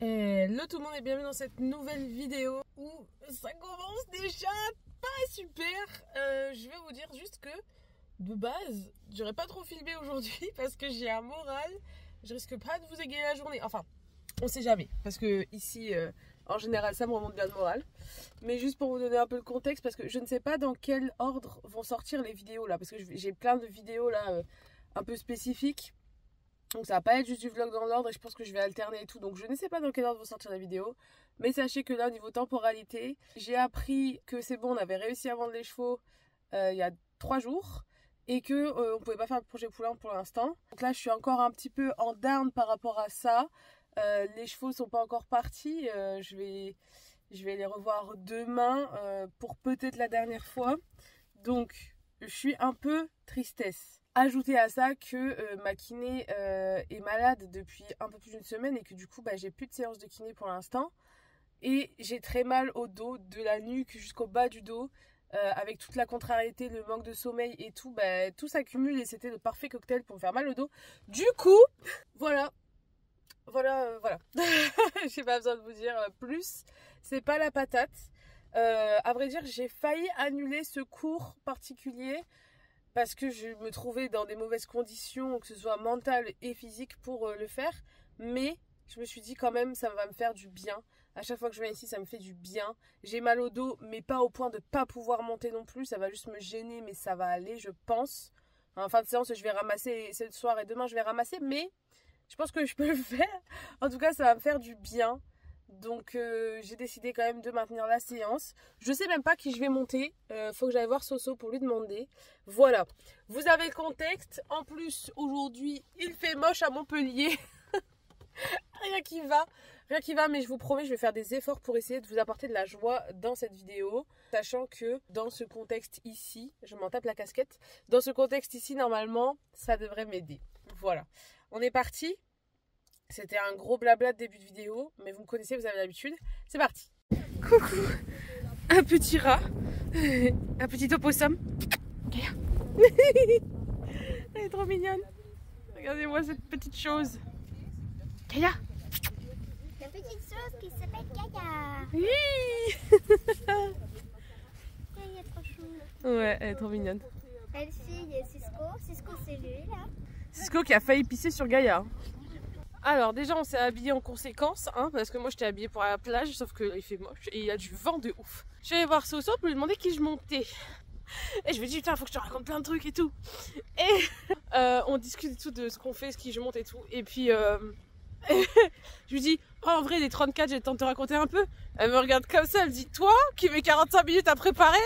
Hello tout le monde et bienvenue dans cette nouvelle vidéo où ça commence déjà pas super. Je vais vous dire juste que de base, j'aurais pas trop filmé aujourd'hui parce que j'ai un moral. Je risque pas de vous égayer la journée. Enfin, on sait jamais parce que ici, en général, ça me remonte bien le moral. Mais juste pour vous donner un peu le contexte, parce que je ne sais pas dans quel ordre vont sortir les vidéos là, parce que j'ai plein de vidéos là un peu spécifiques. Donc ça va pas être juste du vlog dans l'ordre et je pense que je vais alterner et tout. Donc je ne sais pas dans quel ordre vont sortir les vidéos. Mais sachez que là, au niveau temporalité, j'ai appris que c'est bon, on avait réussi à vendre les chevaux il y a 3 jours. Et que on pouvait pas faire le projet poulain pour l'instant. Donc là, je suis encore un petit peu en down par rapport à ça. Les chevaux sont pas encore partis. Je vais les revoir demain pour peut-être la dernière fois. Donc je suis un peu tristesse. Ajoutez à ça que ma kiné est malade depuis un peu plus d'une semaine et que du coup j'ai plus de séance de kiné pour l'instant. Et j'ai très mal au dos, de la nuque jusqu'au bas du dos, avec toute la contrariété, le manque de sommeil et tout, tout s'accumule et c'était le parfait cocktail pour me faire mal au dos. Du coup, voilà. J'ai pas besoin de vous dire plus. C'est pas la patate. À vrai dire, j'ai failli annuler ce cours particulier parce que je me trouvais dans des mauvaises conditions, que ce soit mentales et physiques, pour le faire. Mais je me suis dit quand même, ça va me faire du bien. À chaque fois que je viens ici, ça me fait du bien. J'ai mal au dos, mais pas au point de pas pouvoir monter non plus. Ça va juste me gêner, mais ça va aller, je pense. En fin de séance, je vais ramasser ce soir et demain, je vais ramasser. Mais je pense que je peux le faire. En tout cas, ça va me faire du bien. Donc j'ai décidé quand même de maintenir la séance. Je sais même pas qui je vais monter. Faut que j'aille voir Soso pour lui demander. Voilà. Vous avez le contexte. En plus, aujourd'hui, il fait moche à Montpellier. Rien qui va, mais je vous promets, je vais faire des efforts pour essayer de vous apporter de la joie dans cette vidéo. Sachant que dans ce contexte ici, je m'en tape la casquette. Dans ce contexte ici, normalement, ça devrait m'aider. Voilà. On est parti. C'était un gros blabla de début de vidéo, mais vous me connaissez, vous avez l'habitude. C'est parti. Coucou. Un petit rat. Un petit opossum. Gaïa. Elle est trop mignonne. Regardez-moi cette petite chose. Gaïa. La petite chose qui s'appelle Gaïa. Oui. Elle est trop chou. Ouais, elle est trop mignonne. Elsie, il y a Cisco. Cisco, c'est lui, là. Cisco qui a failli pisser sur Gaïa. Alors déjà on s'est habillé en conséquence, hein, parce que moi j'étais habillée pour la plage, sauf qu'il fait moche et il y a du vent de ouf. Je vais aller voir Soso pour lui demander qui je montais. Et je me dis putain, faut que je te raconte plein de trucs et tout. Et on discute et tout de ce qu'on fait, ce qui je monte et tout. Et puis je lui dis oh, en vrai les 34 j'ai le temps de te raconter un peu. Elle me regarde comme ça, elle me dit toi qui mets 45 minutes à préparer.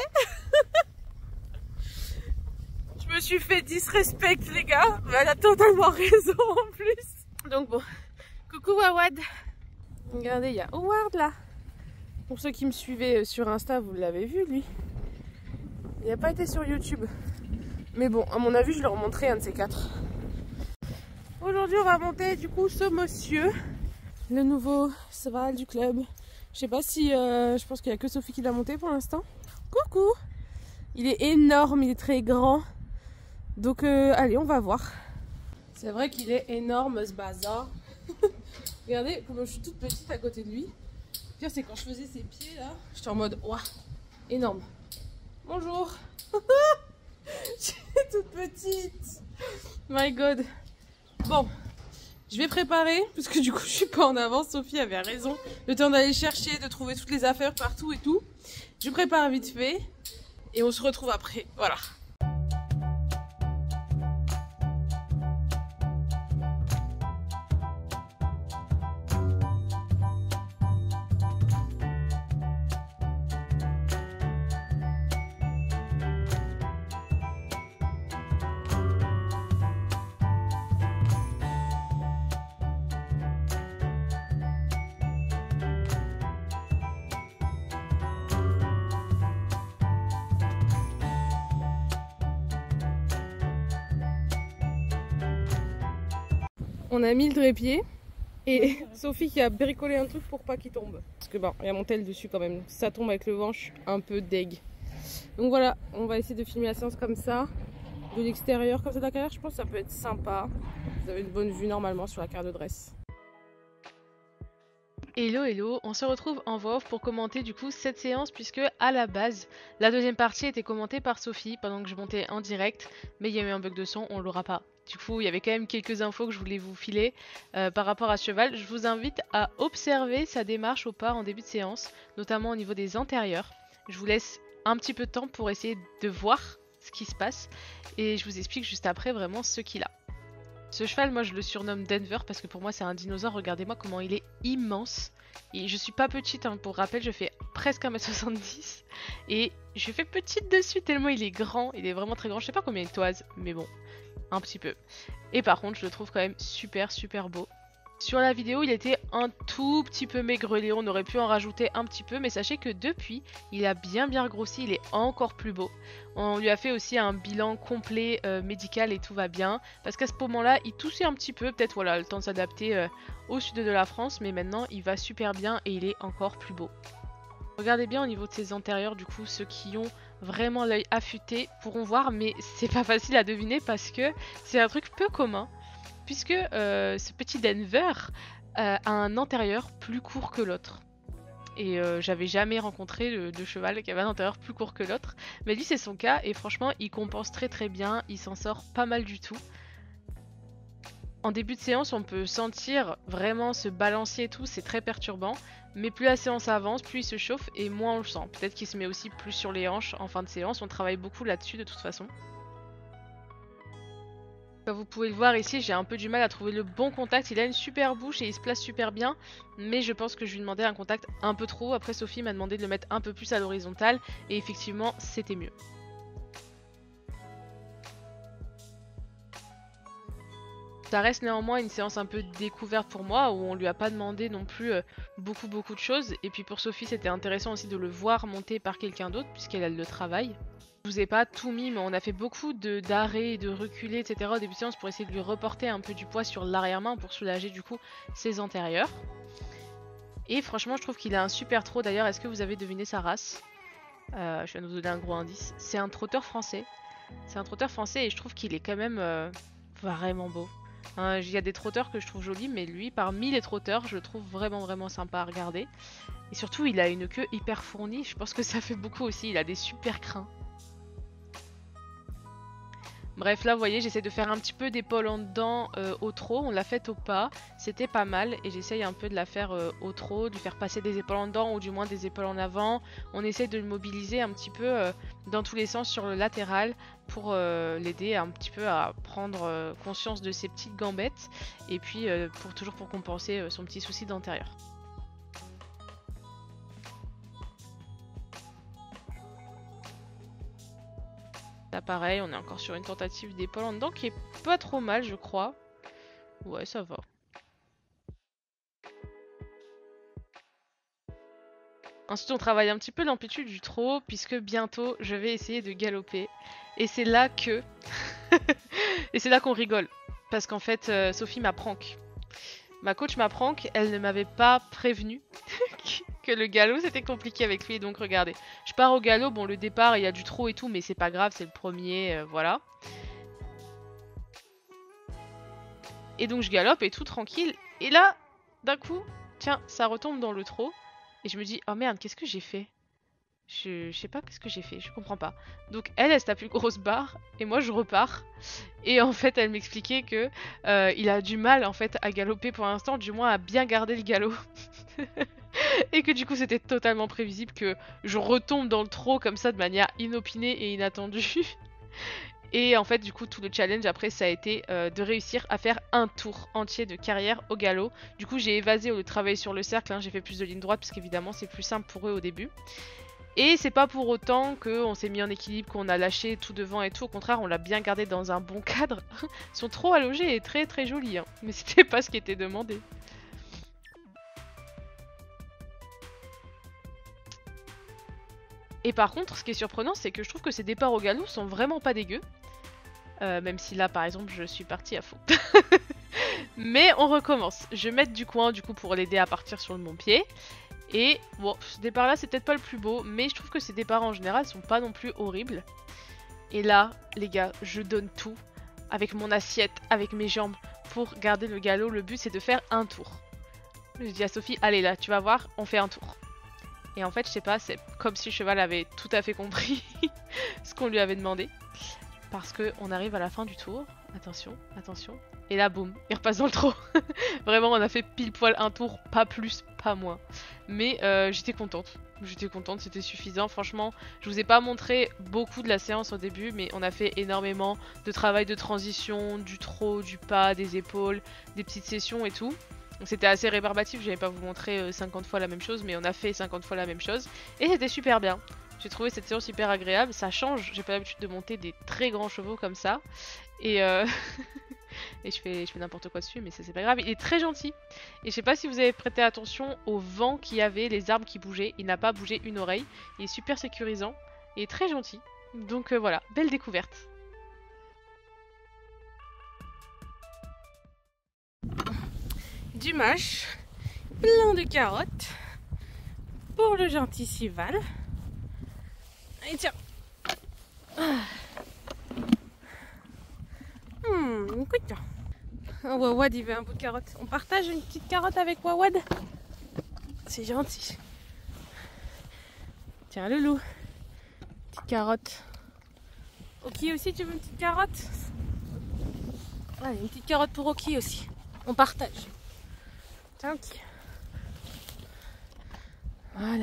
Je me suis fait disrespect les gars, mais elle a totalement raison en plus. Donc bon, coucou Wawad. Regardez, il y a Howard là. Pour ceux qui me suivaient sur Insta, vous l'avez vu lui. Il n'a pas été sur YouTube. Mais bon, à mon avis, je leur montrerai un de ces 4. Aujourd'hui, on va monter du coup ce monsieur. Le nouveau cheval du club. Je sais pas si... je pense qu'il n'y a que Sophie qui l'a monté pour l'instant. Coucou. Il est énorme, il est très grand. Donc allez, on va voir. C'est vrai qu'il est énorme ce bazar. Regardez comme je suis toute petite à côté de lui. Le pire c'est quand je faisais ses pieds là, j'étais en mode ouah, énorme. Bonjour. Je suis toute petite. My god. Bon, je vais préparer parce que du coup je suis pas en avance. Sophie avait raison. Le temps d'aller chercher, de trouver toutes les affaires partout et tout. Je prépare vite fait et on se retrouve après. Voilà. On a mis le trépied et Sophie qui a bricolé un truc pour pas qu'il tombe. Parce que bon, il y a mon tel dessus quand même. Si ça tombe avec le vent, je suis un peu deg. Donc voilà, on va essayer de filmer la séance comme ça. de l'extérieur comme ça de la carrière, je pense que ça peut être sympa. Vous avez une bonne vue normalement sur la carrière de dresse. Hello hello, on se retrouve en voix off pour commenter du coup cette séance puisque à la base la deuxième partie était commentée par Sophie pendant que je montais en direct, mais il y a eu un bug de son, on l'aura pas. Du coup il y avait quand même quelques infos que je voulais vous filer par rapport à Cheval. Je vous invite à observer sa démarche au pas en début de séance, notamment au niveau des antérieurs. Je vous laisse un petit peu de temps pour essayer de voir ce qui se passe et je vous explique juste après vraiment ce qu'il a. Ce cheval, moi je le surnomme Denver parce que pour moi c'est un dinosaure. Regardez-moi comment il est immense. Et je suis pas petite, hein, pour rappel, je fais presque 1m70. Et je fais petite dessus tellement il est grand. Il est vraiment très grand. Je sais pas combien il toise, mais bon, un petit peu. Et par contre, je le trouve quand même super beau. Sur la vidéo, il était un tout petit peu maigrelet, on aurait pu en rajouter un petit peu, mais sachez que depuis, il a bien grossi, il est encore plus beau. On lui a fait aussi un bilan complet médical et tout va bien, parce qu'à ce moment-là, il toussait un petit peu, peut-être voilà, le temps de s'adapter au sud de la France, mais maintenant, il va super bien et il est encore plus beau. Regardez bien au niveau de ses antérieurs, du coup, ceux qui ont vraiment l'œil affûté pourront voir, mais c'est pas facile à deviner parce que c'est un truc peu commun. Puisque ce petit Denver a un antérieur plus court que l'autre. Et j'avais jamais rencontré de cheval qui avait un antérieur plus court que l'autre. Mais lui c'est son cas et franchement il compense très bien, il s'en sort pas mal du tout. En début de séance on peut sentir vraiment ce balancier et tout, c'est très perturbant. Mais plus la séance avance, plus il se chauffe et moins on le sent. Peut-être qu'il se met aussi plus sur les hanches en fin de séance, on travaille beaucoup là-dessus de toute façon. Comme vous pouvez le voir ici, j'ai un peu du mal à trouver le bon contact. Il a une super bouche et il se place super bien. Mais je pense que je lui demandais un contact un peu trop. Après Sophie m'a demandé de le mettre un peu plus à l'horizontale. Et effectivement, c'était mieux. Ça reste néanmoins une séance un peu découverte pour moi. Où on lui a pas demandé non plus beaucoup de choses. Et puis pour Sophie, c'était intéressant aussi de le voir monter par quelqu'un d'autre. Puisqu'elle a le travail. Je vous ai pas tout mis, mais on a fait beaucoup d'arrêts, de reculés, etc. au début de séance pour essayer de lui reporter un peu du poids sur l'arrière-main pour soulager du coup ses antérieurs. Et franchement, je trouve qu'il a un super trot. D'ailleurs, est-ce que vous avez deviné sa race? Je viens de vous donner un gros indice. C'est un trotteur français. C'est un trotteur français et je trouve qu'il est quand même vraiment beau. Il y a des trotteurs que je trouve jolis, mais lui, parmi les trotteurs, je le trouve vraiment sympa à regarder. Et surtout, il a une queue hyper fournie. Je pense que ça fait beaucoup aussi. Il a des super crins. Bref, là, vous voyez, j'essaie de faire un petit peu d'épaule en dedans au trot. On l'a faite au pas. C'était pas mal. Et j'essaye un peu de la faire au trot, de lui faire passer des épaules en dedans ou du moins des épaules en avant. On essaie de le mobiliser un petit peu dans tous les sens sur le latéral pour l'aider un petit peu à prendre conscience de ses petites gambettes. Et puis, toujours pour compenser son petit souci d'antérieur. Là pareil, on est encore sur une tentative d'épaule en dedans qui est pas trop mal je crois. Ouais ça va. Ensuite on travaille un petit peu l'amplitude du trot puisque bientôt je vais essayer de galoper. Et c'est là que... et c'est là qu'on rigole. Parce qu'en fait Sophie m'a prank. Ma coach m'a prank, elle ne m'avait pas prévenu que le galop c'était compliqué avec lui. Donc regardez, je pars au galop, bon le départ il y a du trot et tout mais c'est pas grave, c'est le premier, voilà. Et donc je galope et tout tranquille. Et là, d'un coup, tiens, ça retombe dans le trot. Et je me dis, oh merde, qu'est-ce que j'ai fait? Je sais pas qu'est-ce que j'ai fait, je comprends pas. Donc elle se tape une grosse barre et moi je repars. Et en fait elle m'expliquait que il a du mal en fait à galoper pour l'instant, du moins à bien garder le galop. Et que du coup c'était totalement prévisible que je retombe dans le trot comme ça de manière inopinée et inattendue. Et en fait du coup tout le challenge après ça a été de réussir à faire un tour entier de carrière au galop. Du coup j'ai évasé au lieu de travailler sur le cercle, hein, j'ai fait plus de ligne droite parce qu'évidemment c'est plus simple pour eux au début. Et c'est pas pour autant qu'on s'est mis en équilibre, qu'on a lâché tout devant et tout. Au contraire, on l'a bien gardé dans un bon cadre. Son trot allongé est très joli, hein. Mais c'était pas ce qui était demandé. Et par contre, ce qui est surprenant, c'est que je trouve que ces départs au galop sont vraiment pas dégueux. Même si là, par exemple, je suis partie à fond. Mais on recommence. Je vais mettre du coin, du coup, pour l'aider à partir sur le bon pied. Et bon, ce départ là c'est peut-être pas le plus beau, mais je trouve que ces départs en général sont pas non plus horribles. Et là, les gars, je donne tout, avec mon assiette, avec mes jambes, pour garder le galop. Le but c'est de faire un tour. Je dis à Sophie, allez là, tu vas voir, on fait un tour. Et en fait, je sais pas, c'est comme si le cheval avait tout à fait compris ce qu'on lui avait demandé. Parce qu'on arrive à la fin du tour. Attention, attention. Et là, boum, il repasse dans le trot. Vraiment, on a fait pile poil un tour, pas plus, pas moins. Mais j'étais contente. J'étais contente, c'était suffisant. Franchement, je vous ai pas montré beaucoup de la séance au début, mais on a fait énormément de travail de transition, du trot, du pas, des épaules, des petites sessions et tout. Donc c'était assez rébarbatif, je vais pas vous montrer 50 fois la même chose, mais on a fait 50 fois la même chose. Et c'était super bien. J'ai trouvé cette séance hyper agréable, ça change, j'ai pas l'habitude de monter des très grands chevaux comme ça. Et, et je fais n'importe quoi dessus, mais ça c'est pas grave. Il est très gentil. Et je sais pas si vous avez prêté attention au vent qu'il y avait, les arbres qui bougeaient. Il n'a pas bougé une oreille. Il est super sécurisant. Il est très gentil. Donc voilà, belle découverte. Du mâche, plein de carottes pour le gentil Sival. Allez tiens. Écoute. Wawad il veut un bout de carotte. On partage une petite carotte avec Wawad. C'est gentil. Tiens le loup. Petite carotte. Oki aussi tu veux une petite carotte? Allez, une petite carotte pour Oki aussi. On partage. Tiens Oki. Voilà.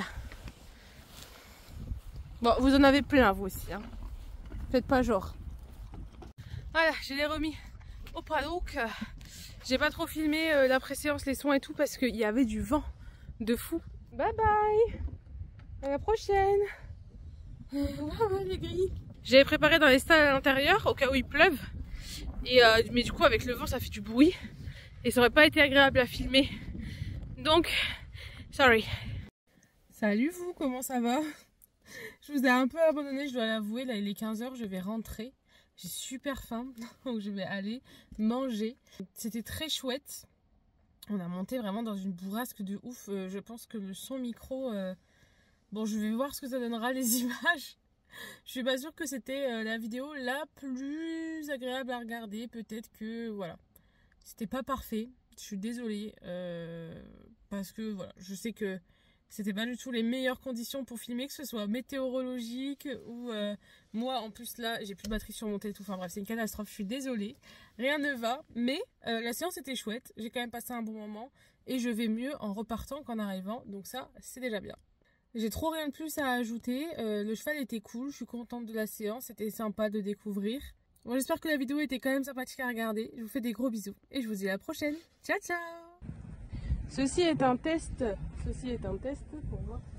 Bon, vous en avez plein vous aussi. Hein. Faites pas genre. Voilà, je l'ai remis au paddock. J'ai pas trop filmé la pré-séance, les soins et tout parce qu'il y avait du vent de fou. Bye bye. À la prochaine. Les grilles. J'avais préparé dans les stalles à l'intérieur au cas où il pleuve. Et, mais du coup avec le vent ça fait du bruit. Et ça aurait pas été agréable à filmer. Donc, sorry. Salut vous, comment ça va? Je vous ai un peu abandonné, je dois l'avouer. Là il est 15 h, je vais rentrer. J'ai super faim, donc je vais aller manger. C'était très chouette. On a monté vraiment dans une bourrasque de ouf. Je pense que le son micro... Bon, je vais voir ce que ça donnera, les images. Je suis pas sûre que c'était la vidéo la plus agréable à regarder. Peut-être que, voilà. C'était pas parfait. Je suis désolée. Parce que, voilà, je sais que c'était pas du tout les meilleures conditions pour filmer, que ce soit météorologique ou moi en plus là j'ai plus de batterie sur mon téléphone, enfin bref c'est une catastrophe, je suis désolée, rien ne va, mais la séance était chouette, j'ai quand même passé un bon moment et je vais mieux en repartant qu'en arrivant, donc ça c'est déjà bien. J'ai trop rien de plus à ajouter, le cheval était cool, je suis contente de la séance, c'était sympa de découvrir. Bon, j'espère que la vidéo était quand même sympathique à regarder, je vous fais des gros bisous et je vous dis à la prochaine, ciao ciao. Ceci est un test pour voir